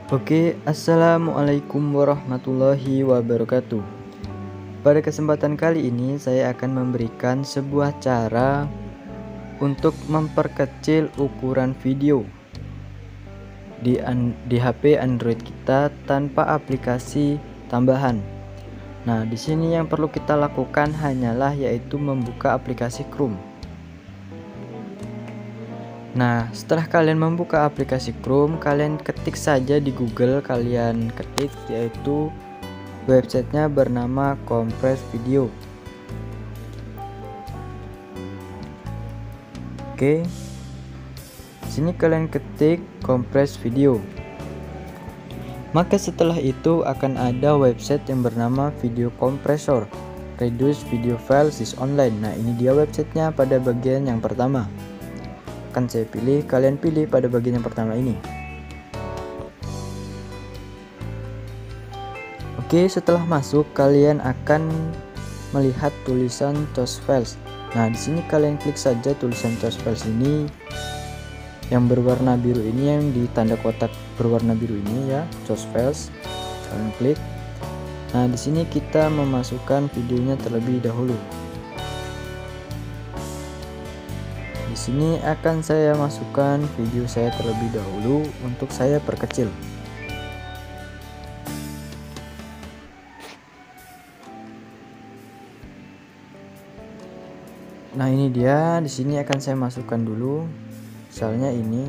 Oke, assalamualaikum warahmatullahi wabarakatuh. Pada kesempatan kali ini saya akan memberikan sebuah cara untuk memperkecil ukuran video di HP Android kita tanpa aplikasi tambahan. Nah, di sini yang perlu kita lakukan hanyalah yaitu membuka aplikasi Chrome. Nah, setelah kalian membuka aplikasi Chrome, kalian ketik saja di Google, kalian ketik yaitu websitenya bernama Compress Video. Oke, sini kalian ketik Compress Video. Maka setelah itu akan ada website yang bernama Video Compressor Reduce Video Files is Online. Nah, ini dia websitenya pada bagian yang pertama. Akan saya pilih, kalian pilih pada bagian yang pertama ini. Oke, setelah masuk kalian akan melihat tulisan choose files. Nah, di sini kalian klik saja tulisan choose files ini yang berwarna biru ini, yang di tanda kotak berwarna biru ini ya, choose files. Kalian klik. Nah, di sini kita memasukkan videonya terlebih dahulu. Di sini akan saya masukkan video saya terlebih dahulu untuk saya perkecil. Nah, ini dia. Di sini akan saya masukkan dulu, misalnya ini.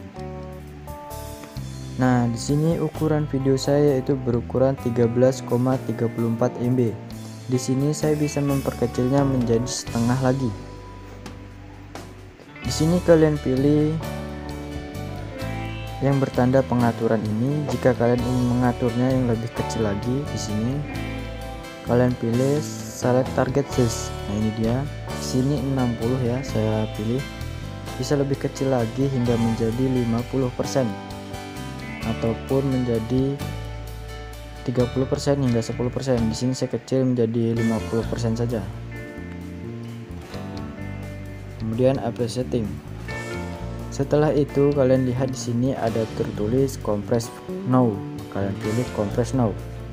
Nah, di sini ukuran video saya itu berukuran 13,34 MB. Di sini saya bisa memperkecilnya menjadi setengah lagi. Di sini kalian pilih yang bertanda pengaturan ini. Jika kalian ingin mengaturnya yang lebih kecil lagi, di sini kalian pilih select target size. Nah, ini dia. Di sini 60 ya, saya pilih. Bisa lebih kecil lagi hingga menjadi 50% ataupun menjadi 30% hingga 10%. Di sini saya kecil menjadi 50% saja. Kemudian apply setting. Setelah itu kalian lihat di sini ada tertulis compress now. Kalian pilih compress now.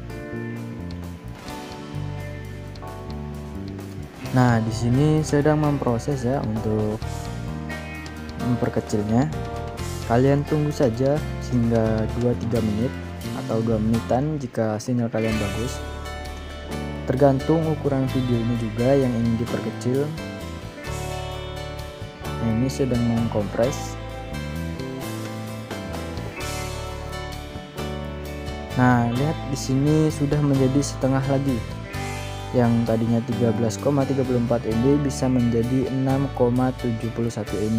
Nah, di sini sedang memproses ya untuk memperkecilnya. Kalian tunggu saja hingga 2-3 menit atau 2 menitan jika sinyal kalian bagus. Tergantung ukuran videonya juga yang ingin diperkecil. Ini sedang mengkompres. Nah, lihat di sini sudah menjadi setengah lagi. Yang tadinya 13,34 MB bisa menjadi 6,71 MB.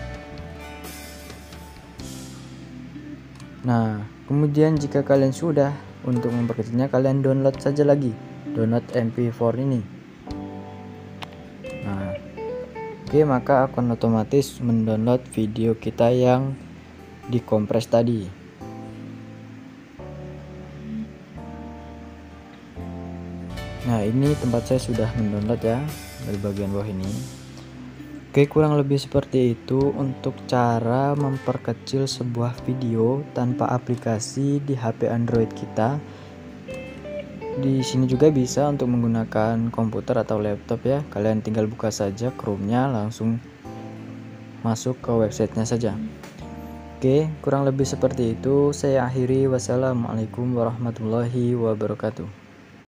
Nah, kemudian jika kalian sudah untuk memperkecilnya, kalian download saja lagi, download MP4 ini. Nah, oke, maka akan otomatis mendownload video kita yang dikompres tadi. Nah, ini tempat saya sudah mendownload ya, dari bagian bawah ini. Oke, kurang lebih seperti itu untuk cara memperkecil sebuah video tanpa aplikasi di HP Android kita. Di sini juga bisa untuk menggunakan komputer atau laptop ya. Kalian tinggal buka saja Chrome-nya, langsung masuk ke websitenya saja. Oke, kurang lebih seperti itu. Saya akhiri. Wassalamualaikum warahmatullahi wabarakatuh.